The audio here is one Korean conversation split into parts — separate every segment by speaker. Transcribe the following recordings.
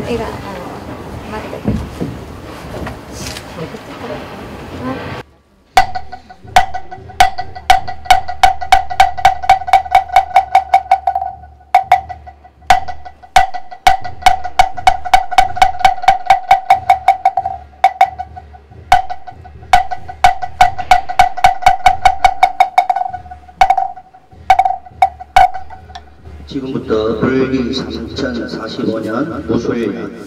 Speaker 1: 이거 맞다.
Speaker 2: 지금부터 불기 3045년 무술년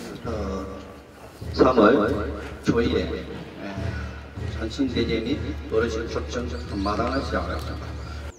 Speaker 2: 3월 초일에 전신대제 및 어르신 초청 마당을 시작하겠습니다.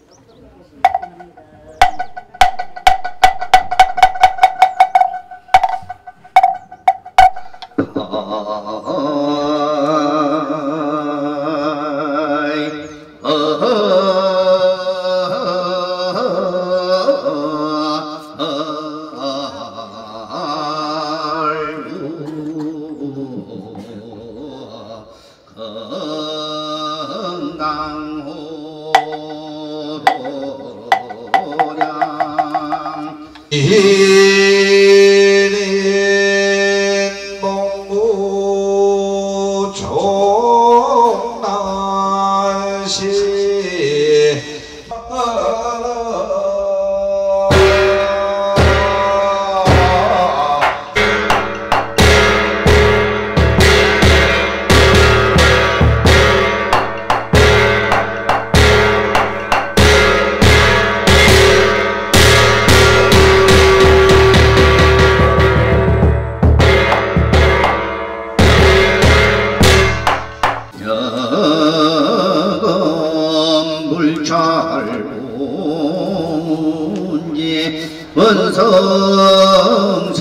Speaker 2: 원성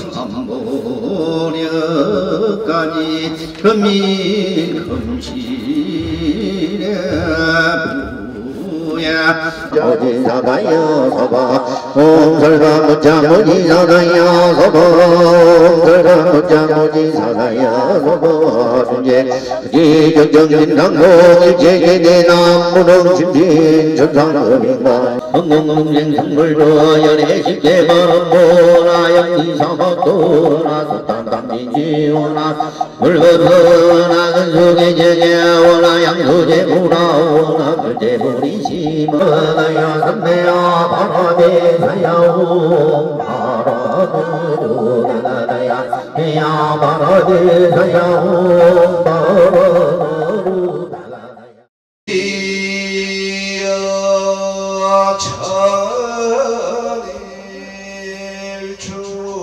Speaker 2: 삼보려까지 금일금실에 부야 어디사가여 서봐 옴설가 무장어디사가여 서봐 옴설가 무장어디사가여 서봐 준재 기적정진상공 일제계대남 무릉심진 전상금인가 흥흥흥생성불도 연애십제바람보라 영리사박도라 소탄담진지오라 물거터나 근속의 제제오라 양소제무라오라 글제무리시마야 선배야 바라베 사야오 바라드로 나나야 해야 바라베 사야오 바라드로 나나야 천일 줄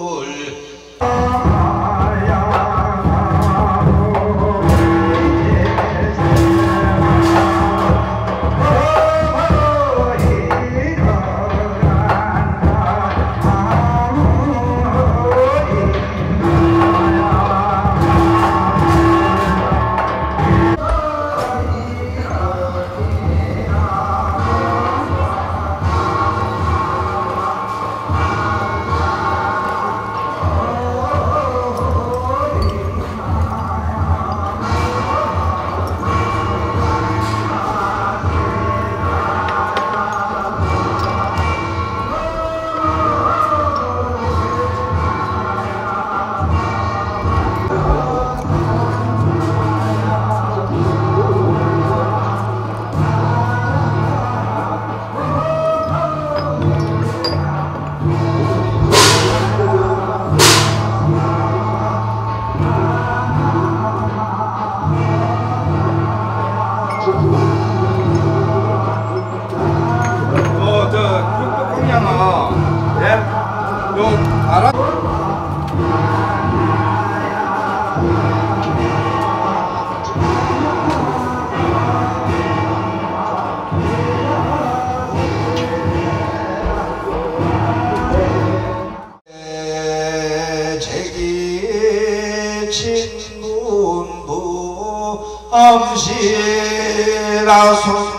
Speaker 2: 암시라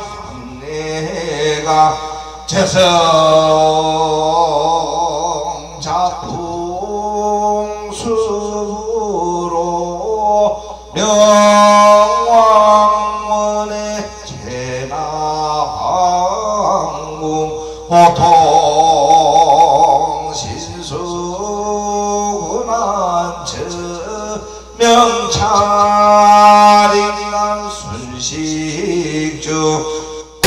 Speaker 2: 손내가 제성자풍수로 명왕문의 제나항궁 호통신수군한 순식주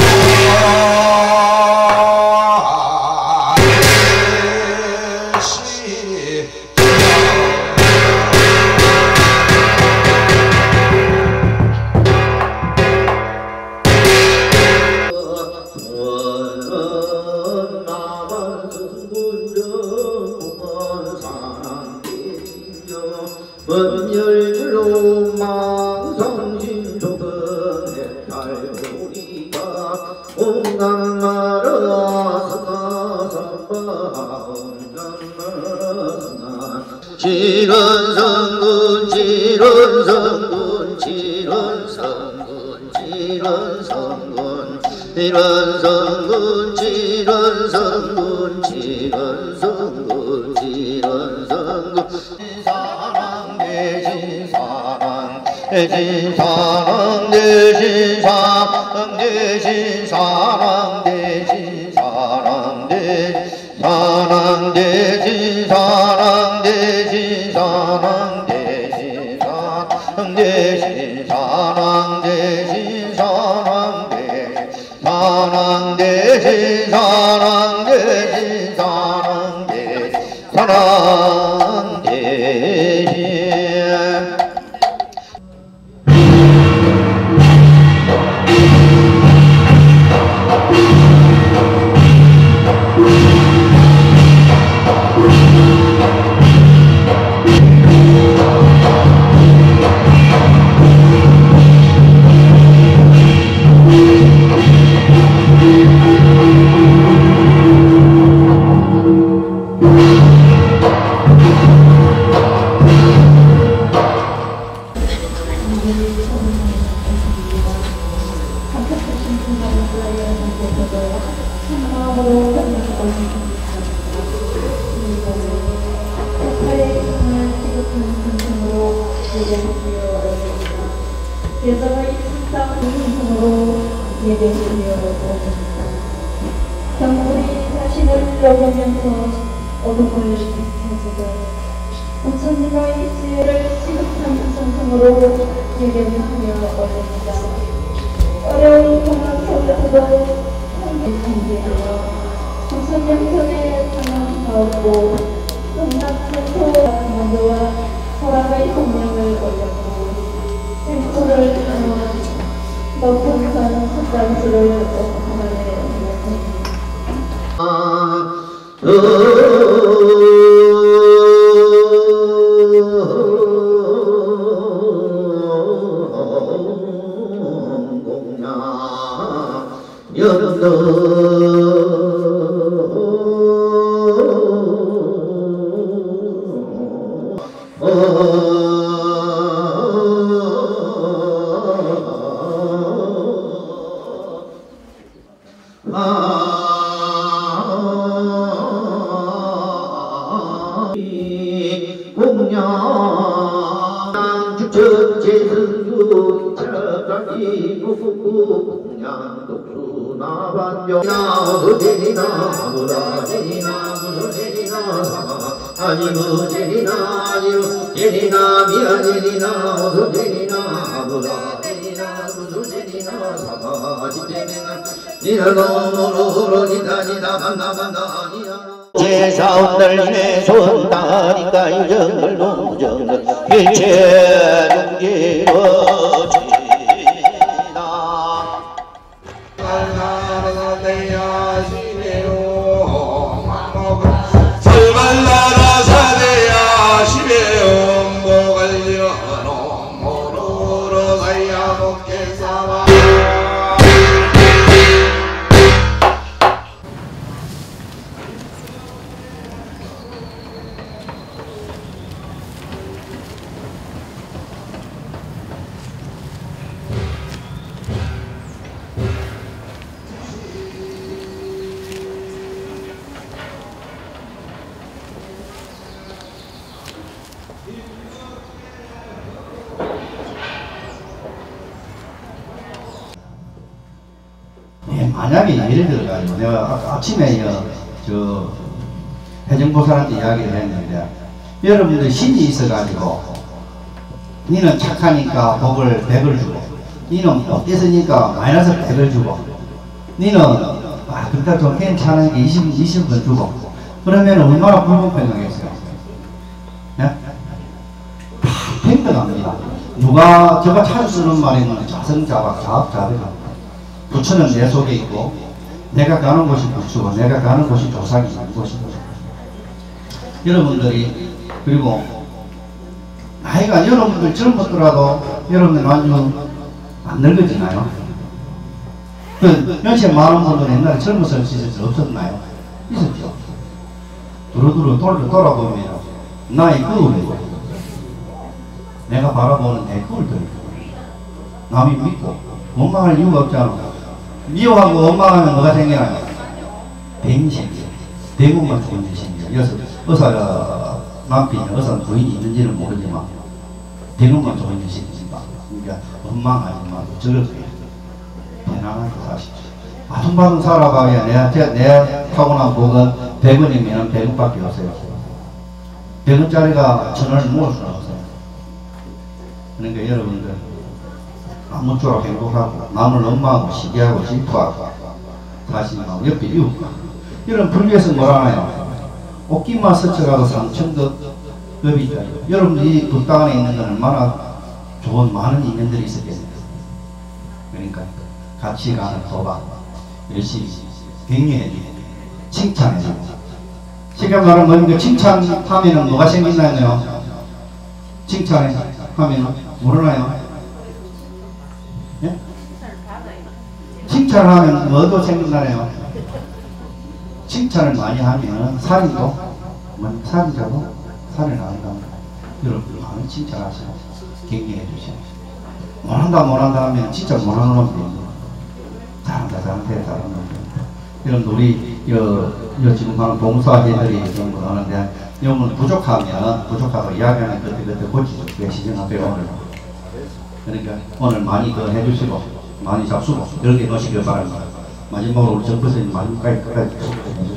Speaker 3: 번열로 망성신속은 해탈우리가 온강마라서나 지런성군 지런성군 지런성군 지런성군 지런성군 지런성군 지런성군 지런성군 대신 사랑 대신 사랑 대신 사랑 대신 사랑 대신 사랑 대신 사랑 대신 사랑 대신 사랑 대신 사랑 대신 사랑 대신 사랑 대신 사랑 대신 사랑 대신 사랑 대신
Speaker 4: 예전의 일상으로 예배드리려고 우리 자신을 여기면서 어둠을 가지고 부처님의 지혜를 시급한 정성으로 예배하며 올립니다. 어려운 공간 속에서도 함께 준비하여 부처님 편에 상황하고 끝났고 만두와 서랍의 공명을 올렸고 일부를 높은 산 숫장수를 하나에 공양 주천재승주 차가기 무구구 공양 독수나반경 나무제리나 무라제리나 무소제리나 아니무제리나 아니무제리나 미아제리나 무소제리나 무라제리나 무소제리나 사마지제리나 니나노노로로 니다니다 만나만나 아니야 제사온 날림의 손다리가 유정을 노정을 일체 용기로지나
Speaker 2: 설만나라 사대야 시베요 뭐갈려 노모로로 가야 먹겠사마
Speaker 3: 만약에 예를 들어가지고 내가 아침에 저 회정보살한테 이야기를 했는데 여러분들 신이 있어가지고 니는 착하니까 복을 100을 주고 니는 어땠으니까 마이너스 100을 주고, 니는, 그렇다 좀 괜찮은 게 20분 주고, 그러면 얼마나 불공평하겠어요? 예? 다 평등합니다. 누가, 제가 자주 쓰는 말이면 자성자박, 자업자득합니다. 부처는 내 속에 있고, 내가 가는 곳이 부처고, 내가 가는 곳이 조상이 있는 곳이고. 여러분들이, 그리고, 나이가 여러분들 젊었더라도, 여러분들 아주 안 늙어지나요? 연세 많은 분들은 옛날에 젊었을 시절 없었나요? 있었죠. 두루두루 돌아보면, 나의 거울이고, 내가 바라보는 내 거울들. 남이 믿고, 원망할 이유가 없잖아. 미워하고 원망하면 뭐가 생겨나요? 뱀이 생겨요. 대부분만 좋은 일이 생겨요. 의사가 남편이 의사 부인이 있는지는 모르지만 대부분만 좋은 일이 생깁니다. 그러니까 원망하지 말고 저렇게 편안하게 사시죠. 아tum받은 살아가야 내 타고난 복은 100원이면 100원밖에 없어요. 100원짜리가 1000원을 모을 수는 없어요. 그러니까 여러분들 아무쪼록 행복하고 남을 원망하고 시기하고 질투하고 사실하고 옆에 이웃과 이런 불교에서 뭐라나요? 옷깃만 스쳐가도 상처도 법이 있다. 여러분들이 불당 안에 있는 건 얼마나 좋은 많은 인연들이 있었겠어요. 그러니까 같이 가는 도박 열심히 격려해주고 칭찬해주고 지금 말은 뭡니까? 칭찬하면 뭐가 생긴다네요? 칭찬하면 모르나요? 예? 칭찬하면 뭐도 생긴다네요? 칭찬을 많이 하면 살인도 살인자도 살인을 한다. 여러분들 많이 칭찬하시고 격려해 주시고 못한다 하면 진짜 못하는 놈이 됩니다. 잘한다. 이런 우리 지금 하는 봉사자들이 그런 거 하는데 여러분 부족하고 이야기하면 그때 고치죠. 시즌하고요 오늘. 그러니까 오늘 많이 해주시고 많이 잡수고 이렇게 넣으시길 바랍니다. 마지막으로 우리 정부선생님 마지막까지 끝까지